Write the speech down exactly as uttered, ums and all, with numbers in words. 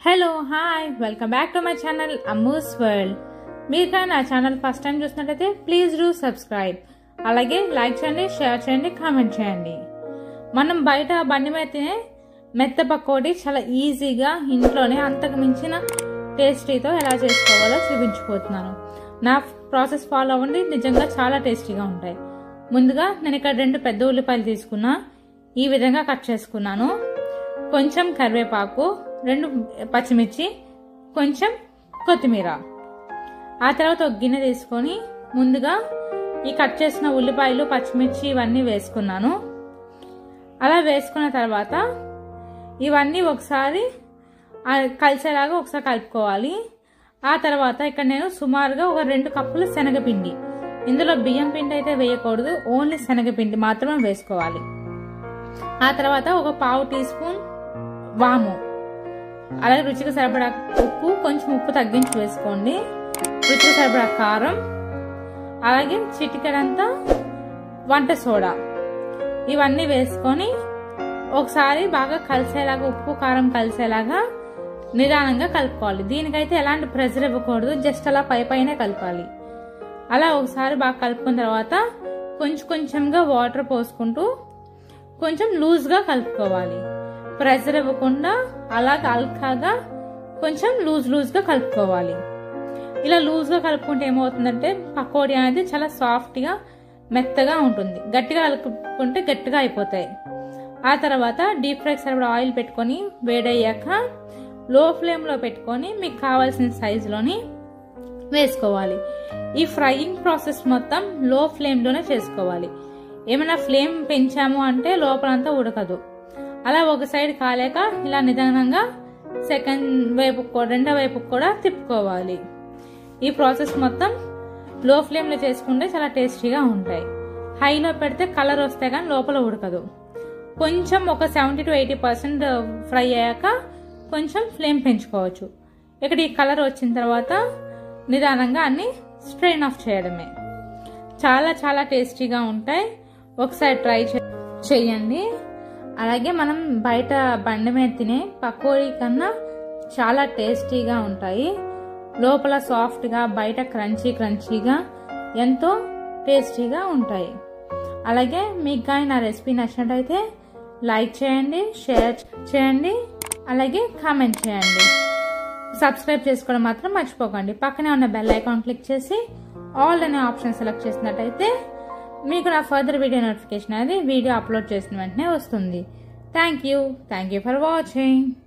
Hello hi welcome back to my channel Ammu's world. మీరు కానీ నా ఛానల్ ఫస్ట్ టైం చూసినట్లయితే ప్లీజ్ డూ సబ్స్క్రైబ్, అలాగే లైక్ చేయండి, షేర్ చేయండి, కామెంట్ చేయండి. మనం బయట బండి మీద తినే మెత్త పకోడీ చాలా ఈజీగా ఇంట్లోనే అంతకు మించిన టేస్టీతో ఎలా చేసుకోవాలో చూపించిపోతున్నాను. నా ప్రాసెస్ ఫాలో అవ్వండి, నిజంగా చాలా టేస్టీగా ఉంటాయి. ముందుగా నేను ఇక్కడ రెండు పెద్ద ఉల్లిపాయలు తీసుకున్నా, ఈ విధంగా కట్ చేసుకున్నాను. కొంచెం కరివేపాకు, రెండు పచ్చిమిర్చి, కొంచెం కొత్తిమీర. ఆ తర్వాత ఒక గిన్నె తీసుకొని ముందుగా ఈ కట్ చేసిన ఉల్లిపాయలు, పచ్చిమిర్చి ఇవన్నీ వేసుకున్నాను. అలా వేసుకున్న తర్వాత ఇవన్నీ ఒకసారి కలిసేలాగా ఒకసారి కలుపుకోవాలి. ఆ తర్వాత ఇక్కడ నేను సుమారుగా ఒక రెండు కప్పులు శనగపిండి, ఇందులో బియ్యం పిండి అయితే వేయకూడదు, ఓన్లీ శనగపిండి మాత్రమే వేసుకోవాలి. ఆ తర్వాత ఒక పావు టీ స్పూన్ వాము, అలాగే రుచికి సరిపడా ఉప్పు, కొంచెం ఉప్పు తగ్గించి వేసుకోండి. రుచికి సరిపడా కారం, అలాగే చిటికెడంతా వంట సోడా, ఇవన్నీ వేసుకొని ఒకసారి బాగా కలిసేలాగా, ఉప్పు కారం కలిసేలాగా నిదానంగా కలుపుకోవాలి. దీనికైతే ఎలాంటి ప్రెషర్ ఇవ్వకూడదు, జస్ట్ అలా పై పైనే కలపాలి. అలా ఒకసారి బాగా కలుపుకున్న తర్వాత కొంచెం కొంచెంగా వాటర్ పోసుకుంటూ కొంచెం లూజ్గా కలుపుకోవాలి. ప్రెషర్ ఇవ్వకుండా అలా అల్కాగా కొంచెం లూజ్ లూజ్గా కలుపుకోవాలి. ఇలా లూజ్గా కలుపుకుంటే ఏమవుతుందంటే పకోడీ అనేది చాలా సాఫ్ట్గా మెత్తగా ఉంటుంది. గట్టిగా కలుపుకుంటే గట్టిగా అయిపోతాయి. ఆ తర్వాత డీప్ ఫ్రైకి సరిపడా ఆయిల్ పెట్టుకొని వేడయ్యాక లో ఫ్లేమ్లో పెట్టుకొని మీకు కావాల్సిన సైజులోని వేసుకోవాలి. ఈ ఫ్రైయింగ్ ప్రాసెస్ మొత్తం లో ఫ్లేమ్లోనే చేసుకోవాలి. ఏమైనా ఫ్లేమ్ పెంచాము అంటే లోపలంతా ఉడకదు. అలా ఒక సైడ్ కాలేక ఇలా నిదానంగా సెకండ్ వైపు రెండో వైపు కూడా తిప్పుకోవాలి. ఈ ప్రాసెస్ మొత్తం లో ఫ్లేమ్లో చేసుకుంటే చాలా టేస్టీగా ఉంటాయి. హైలో పెడితే కలర్ వస్తే కానీ లోపల ఉడకదు. కొంచెం ఒక seventy to eighty percent fry అయ్యాక కొంచెం ఫ్లేమ్ పెంచుకోవచ్చు. ఇక్కడ ఈ కలర్ వచ్చిన తర్వాత నిదానంగా అన్ని స్ట్రెయిన్ ఆఫ్ చేయడమే. చాలా చాలా టేస్టీగా ఉంటాయి. ఒకసారి ట్రై చేయండి. అలాగే మనం బయట బండి మీద తినే పకోడీ కన్నా చాలా టేస్టీగా ఉంటాయి. లోపల సాఫ్ట్గా, బయట క్రంచీ క్రంచీగా ఎంతో టేస్టీగా ఉంటాయి. అలాగే మీకు కానీ నా రెసిపీ నచ్చినట్టయితే లైక్ చేయండి, షేర్ చేయండి, అలాగే కామెంట్ చేయండి. సబ్స్క్రైబ్ చేసుకోవడం మాత్రం మర్చిపోకండి. పక్కనే ఉన్న బెల్ ఐకాన్ క్లిక్ చేసి ఆల్ అనే ఆప్షన్ సెలెక్ట్ చేసినట్టయితే మీకు నా ఫర్దర్ వీడియో నోటిఫికేషన్ అనేది వీడియో అప్లోడ్ చేసిన వెంటనే వస్తుంది. Thank you thank you for watching.